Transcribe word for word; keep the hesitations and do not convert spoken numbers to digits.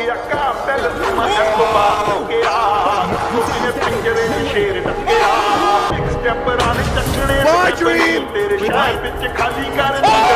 ਗਿਆ ਘਾਹ ਪੈਲ ਮਨ ਤੋਂ ਬਾਹਰ ਗਿਆ ਉਹਨੇ ਪਿੰਜਰੇ ਚ ਸ਼ੇਰ ਡੱਕਿਆ ਇੱਕ ਸਟੈਪ ਰਾਂ ਚੱਕਣੇ ਤੇਰੇ ਸ਼ਹਿਰ ਵਿੱਚ ਖਾਲੀ ਕਰ